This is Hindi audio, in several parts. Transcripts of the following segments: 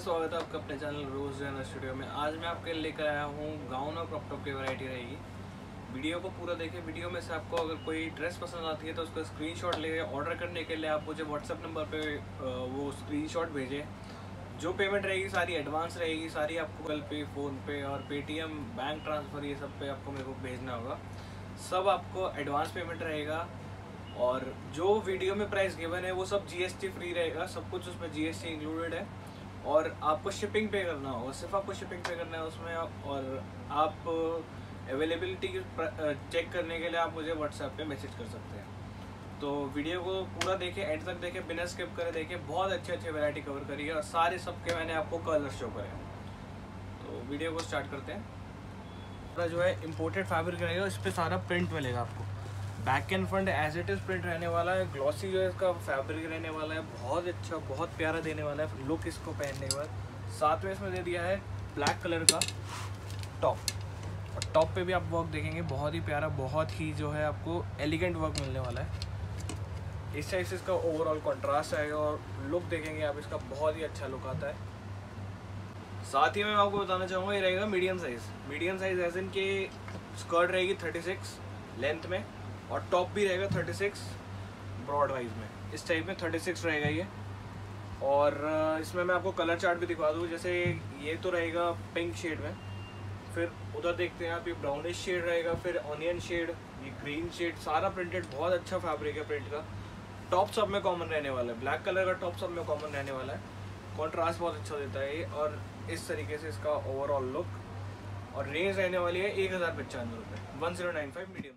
स्वागत है आपका अपने चैनल रोज जैनर स्टूडियो में। आज मैं आपके लिए लेकर आया हूँ गाउन और क्रॉप टॉप की वैरायटी रहेगी। वीडियो को पूरा देखें। वीडियो में से आपको अगर कोई ड्रेस पसंद आती है तो उसका स्क्रीनशॉट ले ऑर्डर करने के लिए आप मुझे व्हाट्सएप नंबर पे वो स्क्रीनशॉट भेजें। जो पेमेंट रहेगी सारी एडवांस रहेगी, सारी आपको गूगल पे, फ़ोनपे और पेटीएम, बैंक ट्रांसफ़र, ये सब पे आपको मेरे को भेजना होगा। सब आपको एडवांस पेमेंट रहेगा और जो वीडियो में प्राइस गिवन है वो सब जीएसटी फ्री रहेगा। सब कुछ उसमें जीएसटी इंक्लूडेड है और आपको शिपिंग पे करना होगा। सिर्फ आपको शिपिंग पे करना है उसमें। और आप अवेलेबिलिटी चेक करने के लिए आप मुझे व्हाट्सएप पे मैसेज कर सकते हैं। तो वीडियो को पूरा देखें, एंड तक देखें, बिना स्किप करे देखें। बहुत अच्छे वैरायटी कवर करी है और सारे सबके मैंने आपको कलर शो करे हैं। तो वीडियो को स्टार्ट करते हैं। पूरा जो है इम्पोर्टेड फैब्रिक रहेगा, इस पर सारा प्रिंट मिलेगा आपको। Back and front as it is print रहने वाला है। ग्लॉसी जो है इसका फैब्रिक रहने वाला है, बहुत अच्छा, बहुत प्यारा देने वाला है लुक इसको पहनने के बाद। साथ में इसमें दे दिया है ब्लैक कलर का टॉप, और टॉप पे भी आप वर्क देखेंगे, बहुत ही प्यारा, बहुत ही जो है आपको एलिगेंट वर्क मिलने वाला है। इस टाइप से इसका ओवरऑल कॉन्ट्रास्ट आएगा और लुक देखेंगे आप, इसका बहुत ही अच्छा लुक आता है। साथ ही मैं आपको बताना चाहूँगा, ये रहेगा मीडियम साइज़ एज इन के स्कर्ट रहेगी 36 लेंथ में और टॉप भी रहेगा 36 ब्रॉड वाइज में। इस टाइप में 36 रहेगा ये। और इसमें मैं आपको कलर चार्ट भी दिखा दूँ। जैसे ये तो रहेगा पिंक शेड में, फिर उधर देखते हैं आप, ये ब्राउनिश शेड रहेगा, फिर ऑनियन शेड, ये ग्रीन शेड, सारा प्रिंटेड। बहुत अच्छा फैब्रिक है प्रिंट का। टॉप सब में कॉमन रहने वाला है, ब्लैक कलर का टॉप सब में कॉमन रहने वाला है। कॉन्ट्रास्ट बहुत अच्छा देता है ये। और इस तरीके से इसका ओवरऑल लुक। और रेंज रहने वाली है 1095 रुपये, 1095 मीडियम।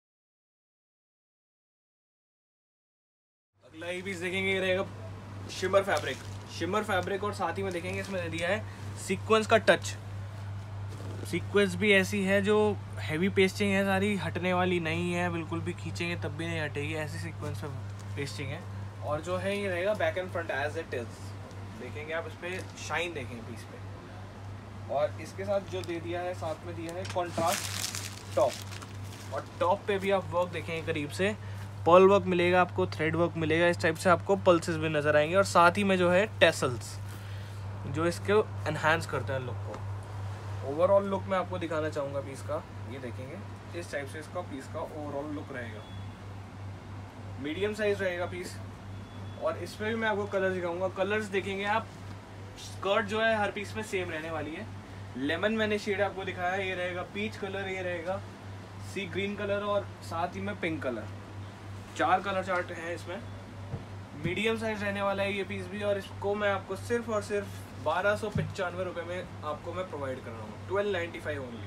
अगला ही पीस देखेंगे, ये रहेगा शिमर फैब्रिक और साथ ही में देखेंगे इसमें दे दिया है सीक्वेंस का टच। सीक्वेंस भी ऐसी है जो हैवी पेस्टिंग है, सारी हटने वाली नहीं है, बिल्कुल भी खींचेंगे तब भी नहीं हटेगी, ऐसी सीक्वेंस में पेस्टिंग है। और जो है ये रहेगा back and front as it is. देखेंगे आप, इस पर शाइन देखेंगे पीस पे। और इसके साथ जो दे दिया है, साथ में दिया है कॉन्ट्रास्ट टॉप। और टॉप पे भी आप वर्क देखेंगे करीब से, पर्ल वर्क मिलेगा आपको, थ्रेड वर्क मिलेगा। इस टाइप से आपको पल्सेस भी नज़र आएंगे। और साथ ही में जो है टेसल्स जो इसको एनहांस करते हैं लुक को। ओवरऑल लुक मैं आपको दिखाना चाहूँगा पीस का। ये देखेंगे, इस टाइप से इसका पीस का ओवरऑल लुक रहेगा। मीडियम साइज रहेगा पीस। और इसमें भी मैं आपको कलर दिखाऊंगा। कलर्स देखेंगे आप, स्कर्ट जो है हर पीस में सेम रहने वाली है। लेमन मैंने शेड आपको दिखाया, ये रहेगा पीच कलर, ये रहेगा सी ग्रीन कलर और साथ ही में पिंक कलर। 4 कलर चार्ट हैं इसमें। मीडियम साइज रहने वाला है ये पीस भी। और इसको मैं आपको सिर्फ और सिर्फ 1295 रुपये में आपको मैं प्रोवाइड कर रहा हूँ, 1295 ओनली।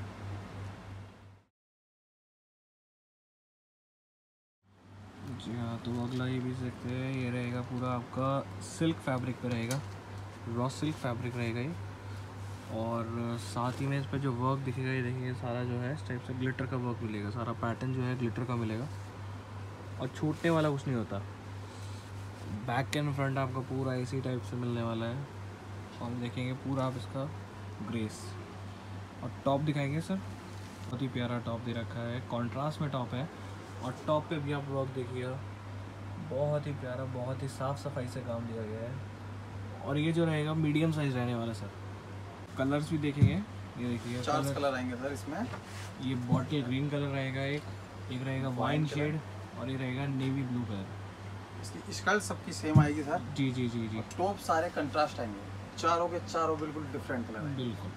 जी हाँ, तो अगला ये भी सकते हैं, ये रहेगा पूरा आपका सिल्क फैब्रिक पे रहेगा, रॉ सिल्क फैब्रिक रहेगा ये। और साथ ही में इस पर जो वर्क दिखेगा, ये देखिए सारा जो है इस टाइप से ग्लिटर का वर्क मिलेगा। सारा पैटर्न जो है ग्लिटर का मिलेगा और छूटने वाला कुछ नहीं होता। बैक एंड फ्रंट आपका पूरा इसी टाइप से मिलने वाला है। और देखेंगे पूरा आप इसका ग्रेस। और टॉप दिखाएंगे सर, बहुत ही प्यारा टॉप दे रखा है, कॉन्ट्रास्ट में टॉप है। और टॉप पे भी आप वर्क देखिएगा, बहुत ही प्यारा, बहुत ही साफ़ सफाई से काम दिया गया है। और ये जो रहेगा मीडियम साइज रहने वाला सर। कलर्स भी देखेंगे, ये देखिए 4 कलर आएंगे सर इसमें। ये बॉटल ग्रीन कलर रहेगा, एक रहेगा वाइन शेड और ये रहेगा नेवी ब्लू कलर। इसकी स्कर्ट सबकी सेम आएगी सर। जी जी जी जी। टॉप सारे कंट्रास्ट आएंगे, चारों के चारों बिल्कुल डिफरेंट कलर है। बिल्कुल।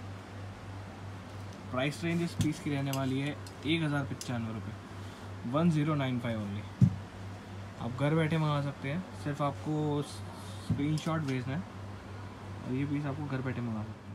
प्राइस रेंज इस पीस की रहने वाली है 1095 रुपये, 1095 ओनली। आप घर बैठे मंगा सकते हैं, सिर्फ आपको स्क्रीनशॉट भेजना है और ये पीस आपको घर बैठे मंगा सकते हैं।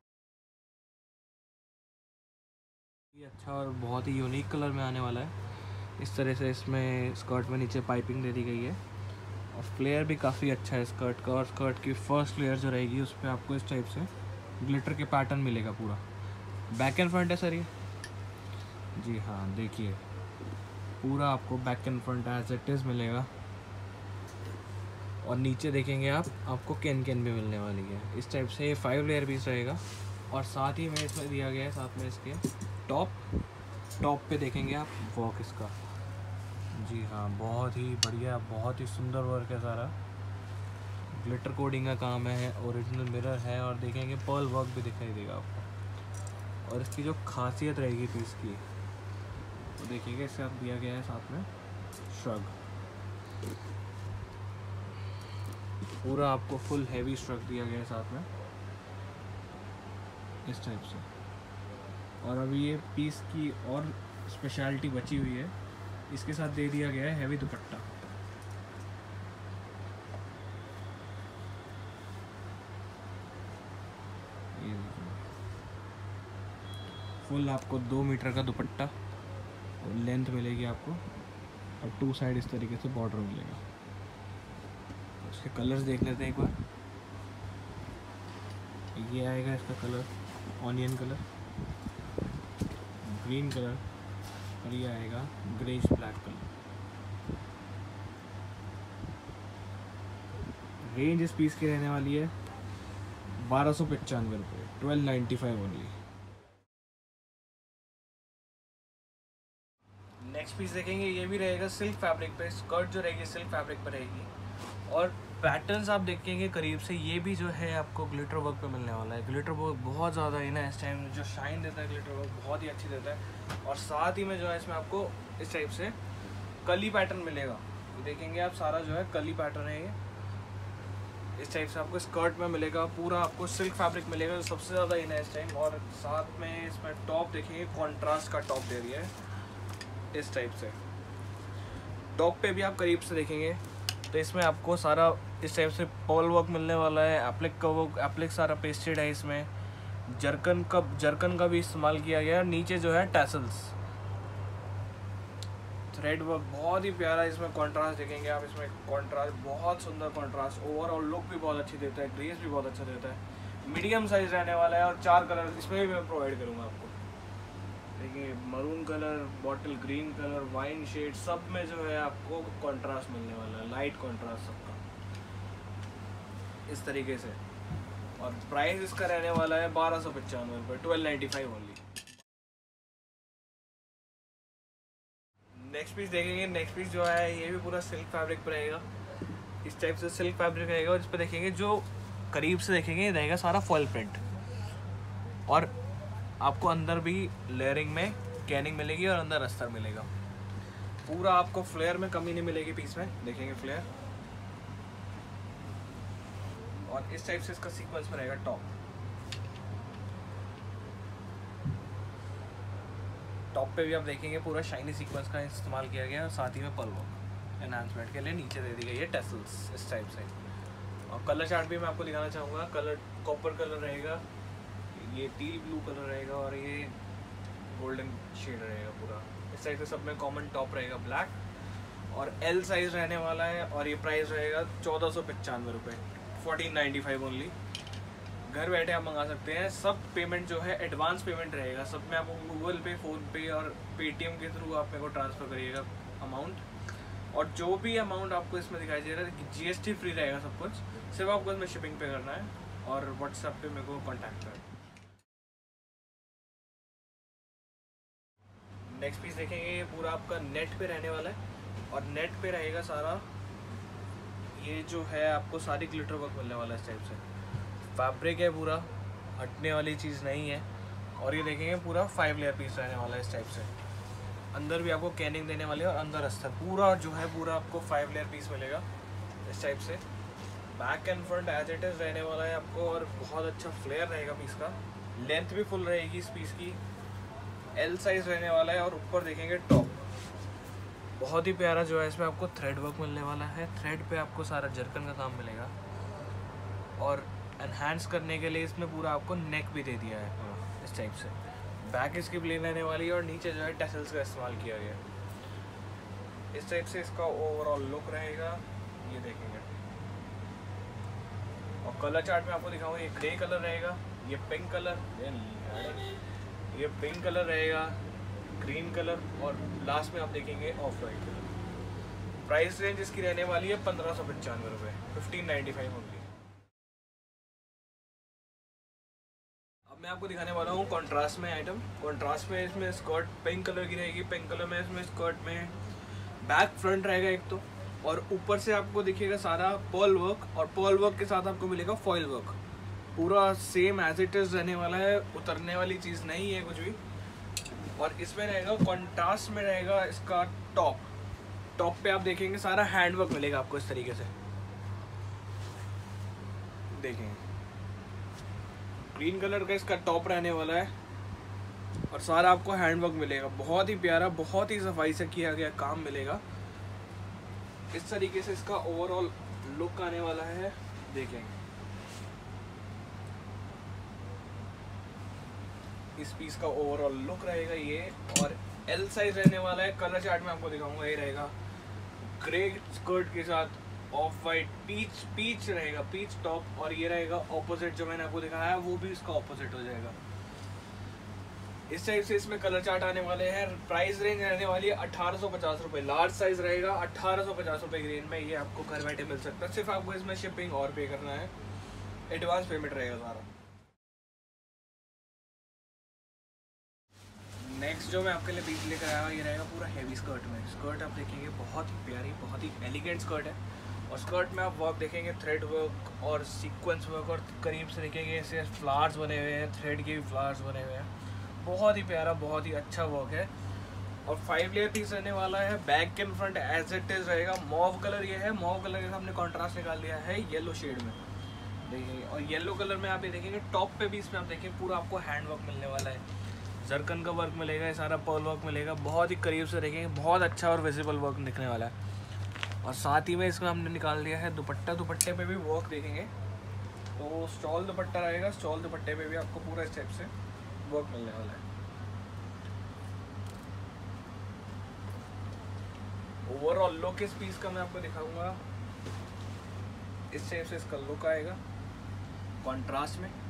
ये अच्छा और बहुत ही यूनिक कलर में आने वाला है। इस तरह से इसमें स्कर्ट में नीचे पाइपिंग दे दी गई है और फ्लेयर भी काफ़ी अच्छा है स्कर्ट का। और स्कर्ट की फर्स्ट लेयर जो रहेगी उस पर आपको इस टाइप से ग्लिटर के पैटर्न मिलेगा पूरा। बैक एंड फ्रंट है सर ये। जी हाँ, देखिए पूरा आपको back and front as it is मिलेगा। और नीचे देखेंगे आप, आपको कैन भी मिलने वाली है। इस टाइप से ये 5 लेयर पीस रहेगा। और साथ ही में इसमें दिया गया है, साथ में इसके टॉप पे देखेंगे आप वर्क इसका। जी हाँ, बहुत ही बढ़िया, बहुत ही सुंदर वर्क है सारा। ग्लिटर कोडिंग का काम है, ओरिजिनल मिरर है और देखेंगे पर्ल वर्क भी दिखाई देगा आपको। और इसकी जो खासियत रहेगी पीस की तो देखिएगा, इससे आप दिया गया है साथ में श्रग, पूरा आपको फुल हैवी श्रग दिया गया है साथ में इस टाइप से। और अभी ये पीस की और स्पेशलिटी बची हुई है, इसके साथ दे दिया गया है हैवी दुपट्टा। ये फुल आपको 2 मीटर का दुपट्टा और लेंथ मिलेगी आपको, और 2 साइड इस तरीके से बॉर्डर मिलेगा। इसके कलर्स देख लेते हैं एक बार। ये आएगा इसका colour onion colour, green colour, और ये आएगा ग्रेश ब्लैक कलर। रेंज इस पीस की रहने वाली है 1295 रुपये, 1295 ओनली। नेक्स्ट पीस देखेंगे, ये भी रहेगा सिल्क फैब्रिक पे। स्कर्ट जो रहेगी सिल्क फैब्रिक पे रहेगी, और पैटर्न्स आप देखेंगे करीब से, ये भी जो है आपको ग्लिटर वर्क पे मिलने वाला है। ग्लिटर वर्क बहुत ज़्यादा है ना इस टाइम, जो शाइन देता है ग्लिटर वर्क बहुत ही अच्छी देता है। और साथ ही में जो है इसमें आपको इस टाइप से कली पैटर्न मिलेगा। तो देखेंगे आप सारा जो है कली पैटर्न है ये, इस टाइप से आपको स्कर्ट में मिलेगा। पूरा आपको सिल्क फैब्रिक मिलेगा जो सबसे ज़्यादा इन है इस टाइम। और साथ में इसमें टॉप देखेंगे, कॉन्ट्रास्ट का टॉप दे दिया है इस टाइप से। टॉप पे भी आप करीब से देखेंगे तो इसमें आपको सारा इस टाइप से पर्ल वर्क मिलने वाला है। एप्लिक का वर्क, एप्लिक सारा पेस्टेड है इसमें। जर्कन का भी इस्तेमाल किया गया है। नीचे जो है टैसल्स, थ्रेड वर्क बहुत ही प्यारा। इसमें कॉन्ट्रास्ट देखेंगे आप, इसमें कॉन्ट्रास्ट बहुत सुंदर कॉन्ट्रास्ट, ओवरऑल लुक भी बहुत अच्छी देता है, ग्रेस भी बहुत अच्छा देता है। मीडियम साइज रहने वाला है और 4 कलर इसमें भी मैं प्रोवाइड करूँगा आपको। देखिए maroon colour, bottle green colour, wine shade, सब में जो है आपको कंट्रास्ट मिलने वाला है, लाइट कंट्रास्ट सबका इस तरीके से। और प्राइस इसका रहने वाला है 1295 रुपये, 1295 ओनली। नेक्स्ट पीस देखेंगे, नेक्स्ट पीस जो है ये भी पूरा सिल्क फैब्रिक पर रहेगा। इस टाइप से सिल्क फैब्रिक रहेगा और इस पर देखेंगे जो करीब से देखेंगे रहेगा सारा फॉयल प्रिंट। और आपको अंदर भी लेयरिंग में कैनिंग मिलेगी और अंदर अस्तर मिलेगा। पूरा आपको फ्लेयर में कमी नहीं मिलेगी पीस में, देखेंगे फ्लेयर। और इस टाइप से इसका सीक्वेंस में रहेगा टॉप। टॉप पे भी आप देखेंगे पूरा शाइनी सीक्वेंस का इस्तेमाल किया गया है, और साथ ही में पर्ल वर्क एनहांसमेंट के लिए नीचे दे दी गई है टैसल्स इस टाइप से। और कलर चार्ट भी मैं आपको दिखाना चाहूँगा। कलर कॉपर कलर रहेगा, ये टील ब्लू कलर रहेगा, और ये गोल्डन शेड रहेगा पूरा इस टाइप से। सब में कॉमन टॉप रहेगा ब्लैक, और एल साइज रहने वाला है। और ये प्राइस रहेगा 1495 रुपये, 1495 ओनली। घर बैठे आप मंगा सकते हैं। सब पेमेंट जो है एडवांस पेमेंट रहेगा, सब में आपको गूगल पे, फ़ोनपे और पेटीएम के थ्रू आप मेरे को ट्रांसफ़र करिएगा अमाउंट। और जो भी अमाउंट आपको इसमें दिखाई दे रहा है GST फ्री रहेगा सब कुछ, सिर्फ आपको इसमें शिपिंग पे करना है और व्हाट्सएप पे मेरे को कॉन्टैक्ट करें। नेक्स्ट पीस देखेंगे, ये पूरा आपका नेट पे रहने वाला है। और नेट पे रहेगा सारा, ये जो है आपको सारी ग्लिटर वर्क मिलने वाला है इस टाइप से। फैब्रिक है पूरा, हटने वाली चीज़ नहीं है। और ये देखेंगे पूरा 5 लेयर पीस रहने वाला है इस टाइप से। अंदर भी आपको कैनिंग देने वाली है और अंदर अस्तर, पूरा जो है पूरा आपको 5 लेयर पीस मिलेगा इस टाइप से। Back and front as it is रहने वाला है आपको, और बहुत अच्छा फ्लेयर रहेगा पीस का। लेंथ भी फुल रहेगी इस पीस की, एल साइज रहने वाला है। और ऊपर देखेंगे टॉप बहुत ही प्यारा जो है, इसमें आपको थ्रेड वर्क मिलने वाला है। थ्रेड पे आपको सारा जर्कन का काम मिलेगा। और एनहांस करने के लिए इसमें पूरा आपको नेक भी दे दिया है पूरा इस टाइप से। बैक इसकी प्लेन रहने वाली है और नीचे जो है टैसल्स का इस्तेमाल किया गया है इस टाइप से। इसका ओवरऑल लुक रहेगा, ये देखेंगे। और कलर चार्ट में आपको दिखाऊंगा, ये ग्रे कलर रहेगा, ये पिंक कलर, ये पिंक कलर रहेगा, ग्रीन कलर, और लास्ट में आप देखेंगे off white colour. Price range इसकी रहने वाली है 1595 रुपये, 1595 ओनली। अब मैं आपको दिखाने वाला हूँ कॉन्ट्रास्ट में आइटम। कॉन्ट्रास्ट में इसमें स्कर्ट पिंक कलर की रहेगी। पिंक कलर में इसमें स्कर्ट में बैक फ्रंट रहेगा एक तो, और ऊपर से आपको दिखेगा सारा पर्ल वर्क, और पर्ल वर्क के साथ आपको मिलेगा फॉइल वर्क। पूरा सेम एज इट इज रहने वाला है, उतरने वाली चीज़ नहीं है कुछ भी। और इसमें रहेगा कॉन्ट्रास्ट में रहेगा इसका टॉप पे आप देखेंगे सारा हैंड वर्क मिलेगा आपको इस तरीके से, देखेंगे ग्रीन कलर का इसका टॉप रहने वाला है और सारा आपको हैंड वर्क मिलेगा। बहुत ही प्यारा, बहुत ही सफाई से किया गया काम मिलेगा। इस तरीके से इसका ओवरऑल लुक आने वाला है, देखेंगे इस पीस का ओवरऑल लुक रहेगा ये। और एल साइज रहने वाला है। कलर चार्ट में आपको दिखाऊंगा, ये रहेगा ग्रे स्कर्ट के साथ ऑफ वाइट पीच रहेगा, पीच टॉप। और ये रहेगा ऑपोजिट जो मैंने आपको दिखाया है वो भी इसका ऑपोजिट हो जाएगा। इस टाइप से इसमें कलर चार्ट आने वाले हैं। प्राइस रेंज रहने वाली है 1850 रुपये। लार्ज साइज रहेगा 1850 रुपये की रेंज में ये आपको घर बैठे मिल सकता है। सिर्फ आपको इसमें शिपिंग और पे करना है, एडवांस पेमेंट रहेगा सारा। नेक्स्ट जो मैं आपके लिए पीस लेकर आया हूँ ये रहेगा पूरा हेवी स्कर्ट में। स्कर्ट आप देखेंगे बहुत ही प्यारी, बहुत ही एलिगेंट स्कर्ट है। और स्कर्ट में आप वर्क देखेंगे, थ्रेड वर्क और सीक्वेंस वर्क, और करीब से देखेंगे ऐसे फ्लावर्स बने हुए हैं, थ्रेड के भी फ्लावर्स बने हुए हैं। बहुत ही प्यारा, बहुत ही अच्छा वर्क है। और 5 लेयर पीस रहने वाला है। Back and front as it is रहेगा। मॉव कलर ये है, मॉव कलर के हमने कॉन्ट्रास्ट निकाल दिया है येलो शेड में, देखिए। और येलो कलर में आप ये देखेंगे टॉप पे भी इसमें आप देखेंगे पूरा आपको हैंड वर्क मिलने वाला है। जरकन का वर्क मिलेगा, ये सारा पर्ल वर्क मिलेगा। बहुत ही करीब से देखेंगे, बहुत अच्छा और विजिबल वर्क दिखने वाला है। और साथ ही में इसमें हमने निकाल दिया है दुपट्टा। दुपट्टे पे भी वर्क देखेंगे तो स्टॉल दुपट्टा रहेगा। स्टॉल दुपट्टे पे भी आपको पूरा इस टाइप से वर्क मिलने वाला है। ओवरऑल लुक इस पीस का मैं आपको दिखाऊंगा। इस टाइप से इसका लुक आएगा कॉन्ट्रास्ट में।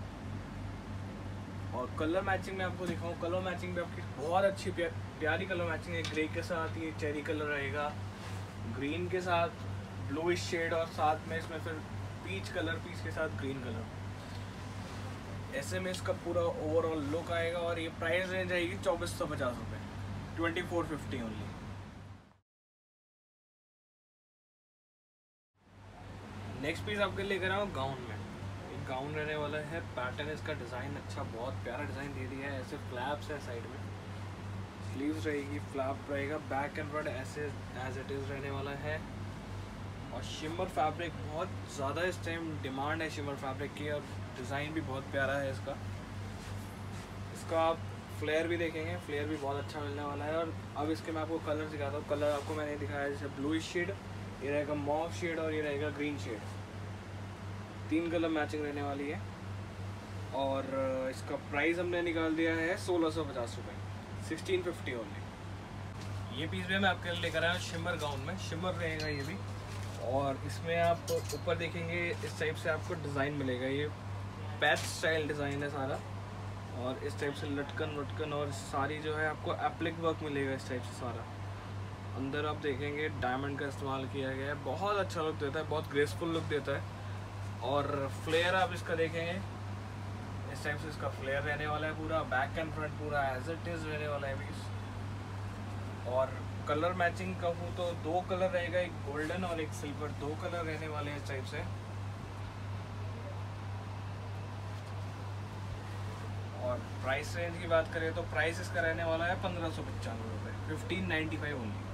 और कलर मैचिंग में आपको दिखाऊँ, कलर मैचिंग भी आपकी बहुत अच्छी प्यारी कलर मैचिंग है। ग्रे के साथ ये चेरी कलर रहेगा, ग्रीन के साथ ब्लूइश शेड, और साथ में इसमें फिर पीच कलर, पीच के साथ ग्रीन कलर। ऐसे में इसका पूरा ओवरऑल लुक आएगा। और ये प्राइस रेंज आएगी 2450 रुपये, 2450 ओनली। नेक्स्ट पीस आपके लिए लेकर आया हूँ गाउन में। गाउन रहने वाला है। पैटर्न इसका डिज़ाइन अच्छा, बहुत प्यारा डिज़ाइन दे दिया है। ऐसे फ्लैप्स है साइड में, स्लीव्स रहेगी, फ्लैप रहेगा, बैक एंड फ्रंट ऐसे एज इट इज़ रहने वाला है। और शिमर फैब्रिक बहुत ज़्यादा इस टाइम डिमांड है शिमर फैब्रिक की, और डिज़ाइन भी बहुत प्यारा है इसका। इसका आप फ्लेयर भी देखेंगे, फ्लेयर भी बहुत अच्छा मिलने वाला है। और अब इसके मैं आपको कलर दिखाता हूँ। कलर आपको मैंने दिखाया जैसे ब्लूइश शेड, ये रहेगा मॉव शेड, और ये रहेगा ग्रीन शेड। 3 कलर मैचिंग रहने वाली है। और इसका प्राइस हमने निकाल दिया है 1650 रुपये, 1650 ओनली। ये पीस भी मैं आपके लिए लेकर आया हूँ शिमर गाउन में। शिमर रहेगा ये भी। और इसमें आप ऊपर देखेंगे इस टाइप से आपको डिज़ाइन मिलेगा। ये पैच स्टाइल डिज़ाइन है सारा। और इस टाइप से लटकन वटकन और सारी जो है आपको एप्लिक वर्क मिलेगा इस टाइप से सारा। अंदर आप देखेंगे डायमंड का इस्तेमाल किया गया है। बहुत अच्छा लुक देता है, बहुत ग्रेसफुल लुक देता है। और फ्लेयर आप इसका देखेंगे इस टाइप से इसका फ्लेयर रहने वाला है पूरा। बैक एंड फ्रंट पूरा एज इट इज रहने वाला है पीस। और कलर मैचिंग कहूँ तो 2 कलर रहेगा, एक गोल्डन और एक सिल्वर, 2 कलर रहने वाले हैं इस टाइप से। और प्राइस रेंज की बात करें तो प्राइस इसका रहने वाला है 1595 रुपये, 1595 ओनली।